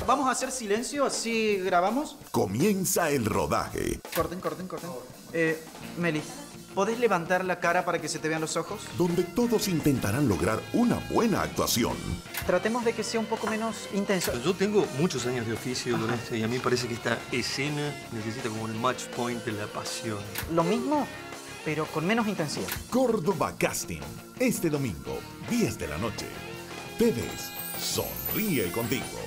vamos a hacer silencio, así grabamos. Comienza el rodaje. Corten. Meli, ¿podés levantar la cara para que se te vean los ojos? Donde todos intentarán lograr una buena actuación. Tratemos de que sea un poco menos intenso. Yo tengo muchos años de oficio con esto y a mí parece que esta escena necesita como el match point de la pasión. Lo mismo, pero con menos intensidad. Córdoba Casting. Este domingo, 10 de la noche. TVs sonríe contigo.